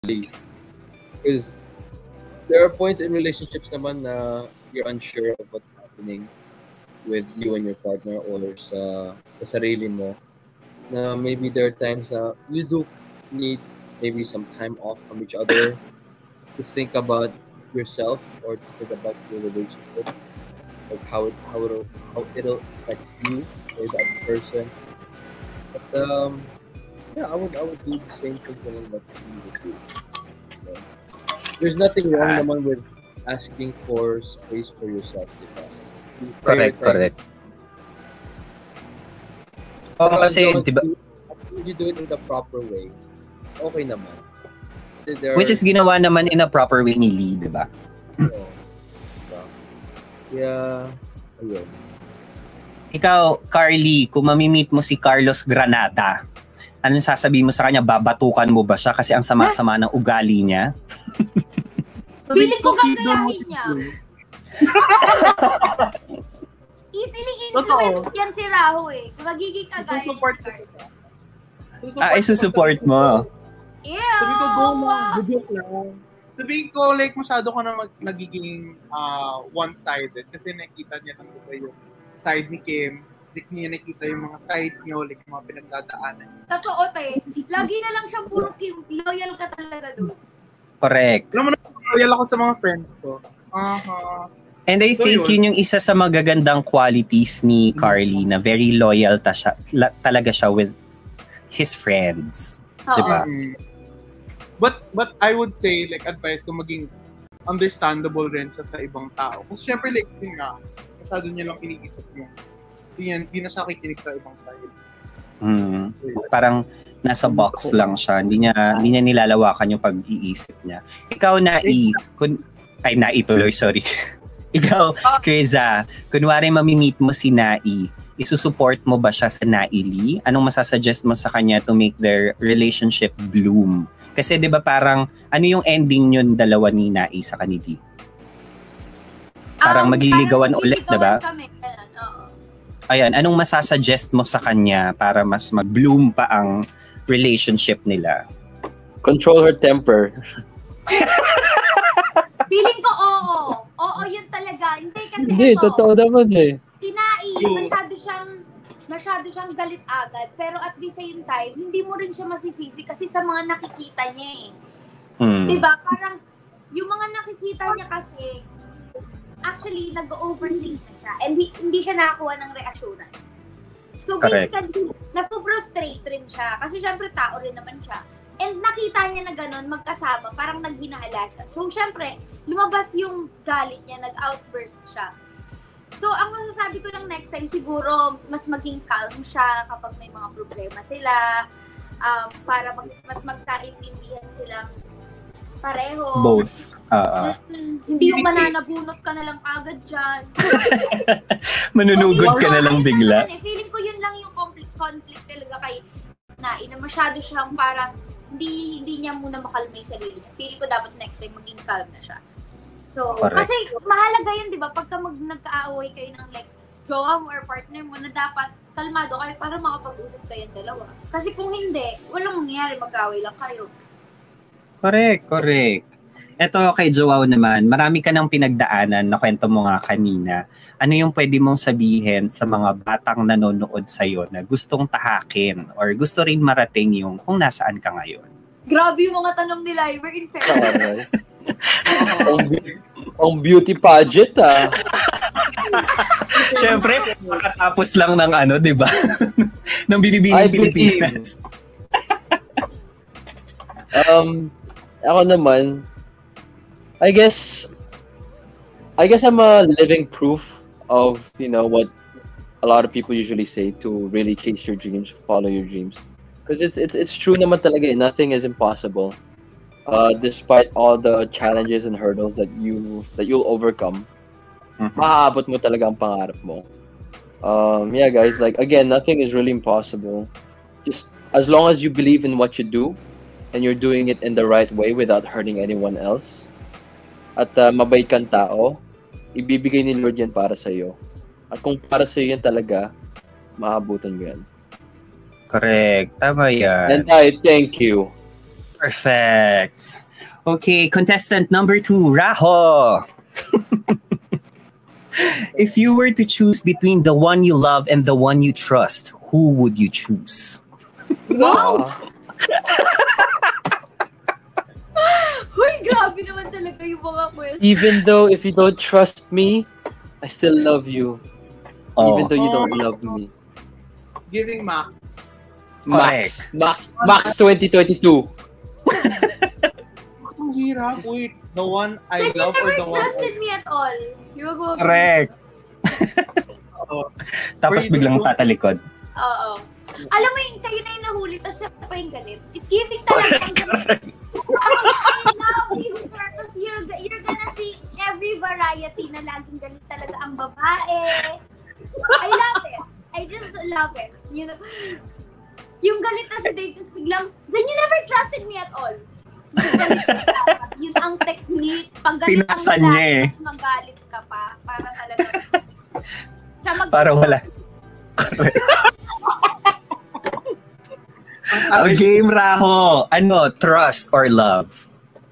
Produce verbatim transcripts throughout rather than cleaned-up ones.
least. Because there are points in relationships naman na you're unsure of what's happening with you and your partner or sa, sa sarili mo. Na maybe there are times na you do need maybe some time off from each other to think about yourself or to think about your relationship, like how it how it'll how it'll affect you or the other person. But um, yeah, I would I would do the same thing naman that you would do. So, there's nothing wrong Ah. naman with asking for space for yourself. Diba? You Correct, prioritize- correct. Oo, Pero kasi, as long as di ba, you- as long as you do it in the proper way, okay naman. Kasi there which are- is ginawa naman in a proper way ni Lee, di ba? Oo. Diba? Yeah, ayun. Ikaw, Carly, kung mamimit mo si Carlos Granada, anong sasabihin mo sa kanya? Babatukan mo ba siya kasi ang sama-sama ng ugali niya? Feeling ko gagayahin niya. Easily influence Totoo. yan si Raho eh. Magiging kagaya ni Susupport si ko. Carlo. Susupport Ah, isusupport mo. Ew! Sabi ko, go na. Joke lang. Sabihin ko, like, masyado ka na mag- nagiging ah, one-sided kasi nakita niya lang diba yung side ni Kim. Like, niya nakita yung mga side niyo, like, yung mga pinagdadaanan niyo. Totoo, te. Lagi na lang siyang puro Kim. Loyal ka talaga doon. Correct. Alam mo na, loyal ako sa mga friends ko. Aha. And I So, think yun. yun yung isa sa magagandang qualities ni Carly na very loyal ta siya, la- talaga siya with his friends. Oo. Diba? Mm. But but I would say, like, advice ko maging understandable rin sa sa ibang tao. Kasi syempre, like, yun nga, masyado niya lang iniisip mo. Hindi, yan, hindi na siya kikinig sa ibang side. Hmm. Parang nasa box lang siya. Hindi niya, hindi niya nilalawakan yung pag-iisip niya. Ikaw, Nai, kun, ay, Nai tuloy, sorry. Ikaw, Kriza, kunwari mamimit mo si Nai, isusupport mo ba siya sa Nai Lee? Anong masasuggest mo sa kanya to make their relationship bloom? Kasi 'di ba parang ano yung ending yun dalawa ni Nai sa kanila? Parang Um, magliligawan parang ulit, diba? Kami. Ganun, oo. Ayan, anong masasuggest mo sa kanya para mas mag-bloom pa ang relationship nila? Control her temper. Feeling ko oo. Oo, yun talaga. Hindi kasi Hindi, ito, totoo naman eh. Sinai, masyado siyang masyado siyang galit agad. Pero at the same time, hindi mo rin siya masisisi kasi sa mga nakikita niya eh. Hmm. Diba? Parang yung mga nakikita niya kasi actually nag-overthink na siya and hindi, hindi siya nakakuha ng reassurance. So Correct. basically, napo-frustrate rin siya kasi syempre tao rin naman siya. And nakita niya na ganun, magkasama, parang naghinala siya. So syempre, lumabas yung galit niya, nag-outburst siya. So ang masasabi ko lang next time, siguro mas maging calm siya kapag may mga problema sila, um, para mag, mas magkaintindihan silang pareho. Both. Oo. Mm, hindi yung mananabunot ka na lang agad dyan. Manunugod ka na lang Ayun bigla. lang yun eh. Feeling ko yun lang yung conflict, conflict talaga kay Nai, na masyado siyang parang hindi hindi niya muna makalma yung sarili niya. Feeling ko dapat next time maging calm na siya. So, Correct. kasi mahalaga yun, di ba? Pagka mag nagkaaway kayo ng like, jowa mo or partner mo, na dapat kalmado kayo para makapag-usap kayong dalawa. Kasi kung hindi, walang mangyayari, mag-away lang kayo. Correct, correct. Eto kay Joao naman, marami ka ng pinagdaanan na kwento mo nga kanina. Ano yung pwede mong sabihin sa mga batang nanonood sa'yo na gustong tahakin or gusto rin marating yung kung nasaan ka ngayon? Grabe yung mga tanong nila, we're in fair. Aray. ang, beau- ang beauty pageant ah. Siyempre, makatapos lang ng ano, di ba? ng Binibining I believe. Pilipinas. Um, ako naman, I guess, I guess I'm a living proof of, you know, what a lot of people usually say to really chase your dreams, follow your dreams. Because it's, it's, it's true naman talaga eh, nothing is impossible. Uh, despite all the challenges and hurdles that you that you'll overcome, Mhm. maaabot mo talaga ang pangarap mo. Um, yeah, guys, like again, nothing is really impossible. Just as long as you believe in what you do, and you're doing it in the right way without hurting anyone else, at uh, mabait kang tao, ibibigay ni Lord yan para sa iyo. At kung para sa iyo yan talaga, maabutan mo yan. Correct. Tama yan. And I thank you. Perfect. Okay, contestant number two, Raho. If you were to choose between the one you love and the one you trust, who would you choose? Wow! Uy, grabe naman talaga yung mga question. Even though if you don't trust me, I still love you. Oh. Even though you don't love me. Giving Max. Max. Max. Max twenty twenty-two. Max, ang hirap. Wait, the one I Then you love or never the one trusted me at all. Di ba gumagawa? Correct. Oh. Tapos biglang tatalikod. Oo. Alam mo yung kayo na yung nahuli, tapos siya pa yung galit. It's giving talaga ang galit. I love these because you're, you're gonna see every variety na laging galit talaga ang babae. I love it. I just love it. You know, yung galit na si Dave, tapos biglang, then you never trusted me at all. Yun ang technique. Pag galit ang Pinasan niya eh. tapos magalit ka pa. Para talaga. Siya mag- Para wala. Ang game, Raho. Ano, trust or love?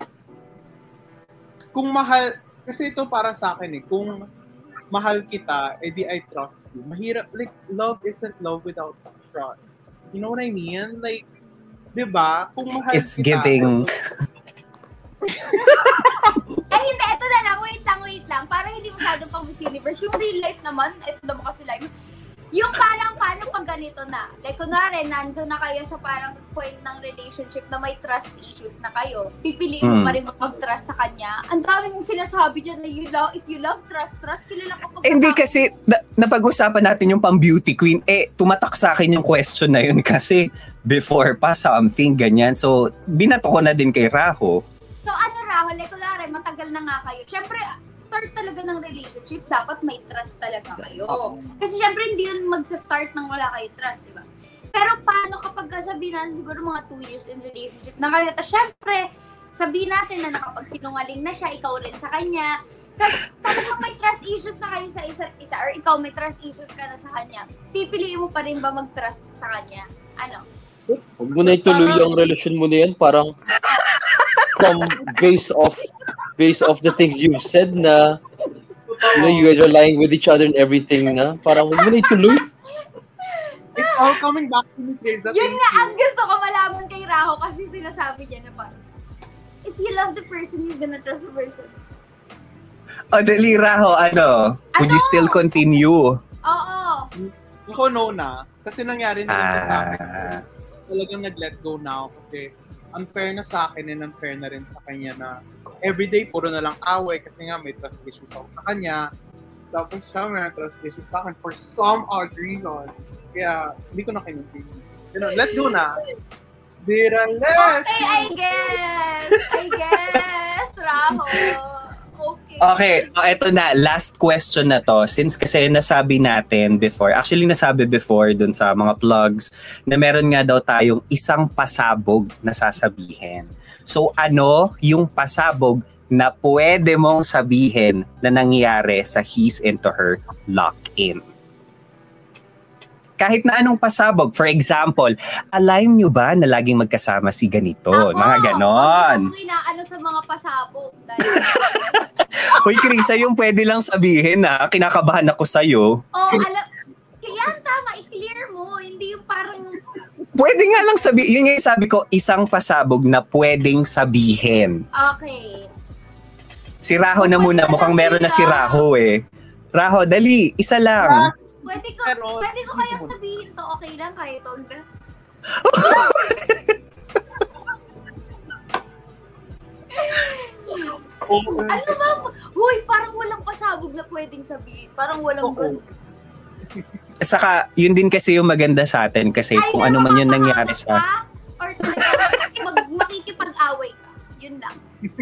Kung mahal, kasi ito para sa akin eh, kung mahal kita, edi I trust you. Mahirap, like, love isn't love without trust. You know what I mean? Like, di ba? Kung mahal It's kita, giving. Ay, hindi. Ito na lang. Wait lang, wait lang. Para hindi masyadong pang Miss Universe. Yung real life naman, ito naman kasi life. Yung parang, paano pag ganito na? Like, kunwari, nandun na kayo sa parang point ng relationship na may trust issues na kayo. Pipiliin mo Mm. pa rin mag-trust sa kanya. Ang dami mong sinasabi dyan na you love, if you love, trust, trust, kilala ko pag- Hindi kasi, na, napag-usapan natin yung pang beauty queen, eh, tumatak sa akin yung question na yun kasi before pa something, ganyan. So, binato ko na din kay Raho. So, ano Rahul, like, kunwari, matagal na nga kayo. Siyempre, start talaga ng relationship, dapat may trust talaga kayo. Kasi syempre, hindi yun magsa-start nang wala kayo trust, di ba? Pero paano kapag sabihin natin siguro mga two years in relationship na kayo, tapos syempre, sabihin natin na nakapagsinungaling na siya, ikaw rin sa kanya, kasi talagang may trust issues na kayo sa isa't isa, or ikaw may trust issues ka na sa kanya, pipiliin mo pa rin ba mag-trust sa kanya? Ano? Huwag mo na ituloy yung relasyon mo na yan. Parang from base of based off the things you've said na you know, you guys are lying with each other and everything na parang huwag mo na ituloy. It's all coming back to me, Kaysa. Yun nga ang gusto ko malaman kay Raho kasi sinasabi niya na parang, if you love the person, you're gonna trust the person. O, dali, Raho, ano? Would you Ano? still continue? Oo. Ako no na. Kasi nangyari na rin sa akin. Ah, Talagang nag-let go na ako kasi unfair na sa akin and unfair na rin sa kanya na everyday puro na lang away kasi nga may trust issues ako sa kanya. Tapos siya may trust issues sa akin for some odd reason. Kaya hindi ko na kinunting. You know, let go na. Did I let Okay, I guess. I guess, Raho. Okay. Okay, so eto na, last question na to. Since kasi nasabi natin before, actually nasabi before dun sa mga plugs, na meron nga daw tayong isang pasabog na sasabihin. So ano yung pasabog na pwede mong sabihin na nangyari sa His Into Her lock-in? Kahit na anong pasabog. For example, alam nyo ba na laging magkasama si ganito? Ako, Mga ganon. Ako inaano sa mga pasabog. Dahil, Uy, Krisa, yung pwede lang sabihin na kinakabahan ako sa'yo. oh, alam, kaya tama, i-clear mo. Hindi yung parang, Pwede nga lang sabihin. Yun nga yung sabi ko, isang pasabog na pwedeng sabihin. okay. Si Raho na muna. Mukhang meron na si Raho eh. Raho, dali. Isa lang. Pwede ko, Pero- pwede ko kayang sabihin to, okay lang kayo to. Ano ba? Huy, parang walang pasabog na pwedeng sabihin. Parang walang Oo. ganun. Saka, yun din kasi yung maganda sa atin kasi Ay, kung ano man yung nangyari mapapahamak sa... ka, or talagang mag, makikipag-away ka. Yun lang.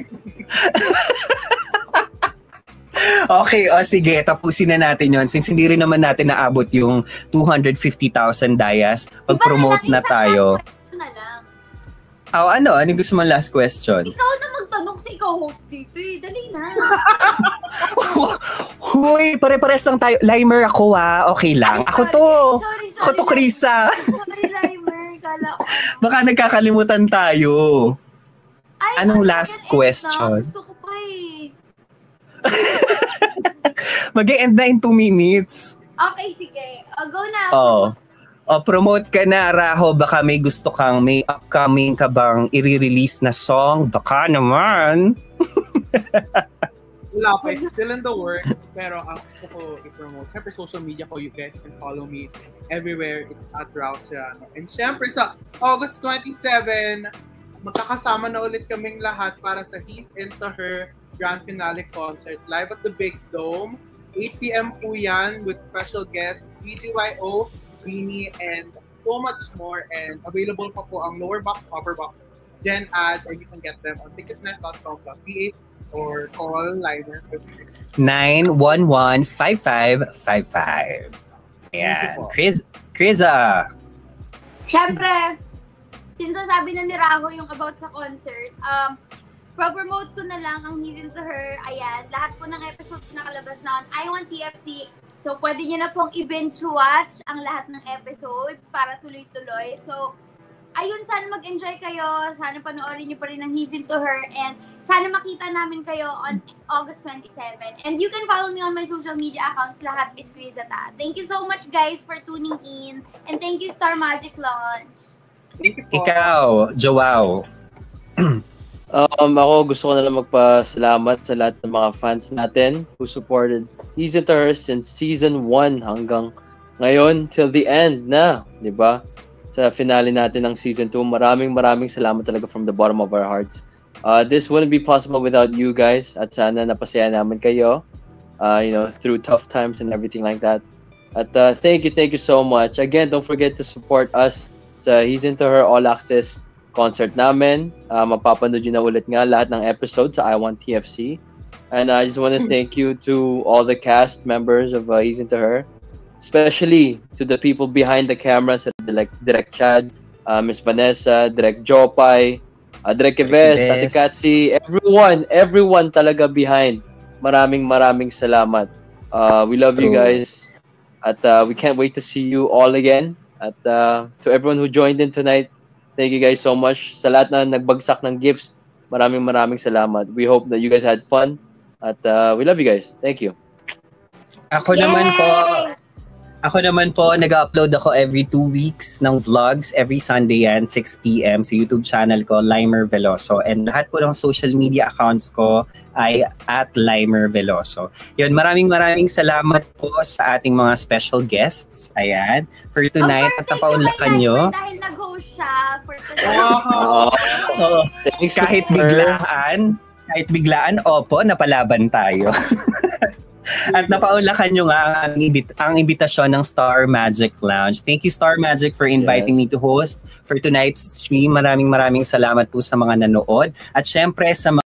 Okay, o sige, tapusin na natin yon. Since hindi rin naman natin naabot yung two hundred fifty thousand dayas, mag-promote Diba na isang tayo. last question na lang. Oh, ano? Ano gusto mo last question? Ikaw na magtanong si ikaw host dito eh. Dali na. Huy, pare-pares lang tayo. Limer ako ah. Okay lang. Ay, Ako sorry. to. Sorry, Ako to, sorry. Krisa. Sorry, Limer. Kala ko. Baka nagkakalimutan tayo. Anong ang last second end question? Na, gusto ko pa eh. Mag-e-end na in two minutes. Okay, sige. Uh, go na. Oh. O, promote ka na, Raho. Baka may gusto kang, may upcoming ka bang i-release na song? Baka naman. Wala pa. It's still in the works. Pero ang gusto ko i-promote. Siyempre, social media ko, you guys can follow me everywhere. It's at Rausirano. And siyempre, sa August twenty-seventh, magkakasama na ulit kaming lahat para sa He's Into Her Grand Finale Concert live at the Big Dome. eight p.m. po yan with special guests B G Y O, Rini, and so much more. And available pa po ang lower box, upper box, Gen Ad, or you can get them on ticketnet dot com dot p h or call Limer. nine one one, five five five five. Ayan. Chris, Chrisa. Siyempre, since sabi na ni Raho yung about sa concert, um, pro-promote ko na lang ang He's Into Her. Ayan, lahat po ng episodes nakalabas na on I Want T F C. So, pwede nyo na pong i-binge watch ang lahat ng episodes para tuloy-tuloy. So, ayun, sana mag-enjoy kayo. Sana panoorin nyo pa rin ang He's Into Her. And sana makita namin kayo on August twenty-seventh. And you can follow me on my social media accounts. Lahat is Crizata. Thank you so much, guys, for tuning in. And thank you, Star Magic Launch. Thank you po. Ikaw, Joao. Um, ako gusto ko na lang magpasalamat sa lahat ng mga fans natin who supported He's Into Her since season one hanggang ngayon till the end na, di ba? Sa finale natin ng season two. Maraming maraming salamat talaga from the bottom of our hearts. Uh, this wouldn't be possible without you guys at sana napasaya namin kayo, uh, you know, through tough times and everything like that. At uh, thank you, thank you so much. Again, don't forget to support us sa He's Into Her All Access concert namin. Uh, mapapanood yun na ulit nga lahat ng episodes sa I Want T F C. And uh, I just want to thank you to all the cast members of uh, He's Into Her, especially to the people behind the cameras, like Direk Chad, uh, Miss Vanessa, Direk Jopay, uh, Direk Eves, Ate Katsi, everyone, everyone talaga behind. Maraming maraming salamat. Uh, we love True. You guys. At uh, we can't wait to see you all again. At uh, to everyone who joined in tonight, thank you guys so much. Sa lahat na nagbagsak ng gifts, maraming maraming salamat. We hope that you guys had fun. At uh, we love you guys. Thank you. Ako Yay! naman po, ako naman po, nag-upload ako every two weeks ng vlogs. Every Sunday yan, six p.m. sa YouTube channel ko, Limer Veloso. And lahat po ng social media accounts ko ay at Limer Veloso. Yun, maraming maraming salamat po sa ating mga special guests. Ayan. For tonight, at napaunlakan nyo. Dahil nag-host siya for tonight. Wow. Oh, kahit biglaan, kahit biglaan, opo, napalaban tayo. At napaunlakan nyo nga ang, imbit- ang imbitasyon ng Star Magic Lounge. Thank you, Star Magic, for inviting yes. me to host for tonight's stream. Maraming maraming salamat po sa mga nanood. At syempre sa mga